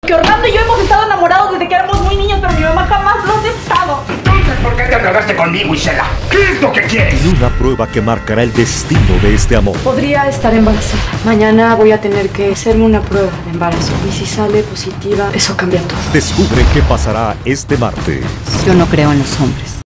Que Orlando y yo hemos estado enamorados desde que éramos muy niños, pero mi mamá jamás lo ha aceptado. Entonces, ¿por qué te agarraste conmigo, Isela? ¿Qué es lo que quieres? Y una prueba que marcará el destino de este amor. Podría estar embarazada. Mañana voy a tener que hacerme una prueba de embarazo. Y si sale positiva, eso cambia todo. Descubre qué pasará este martes. Yo no creo en los hombres.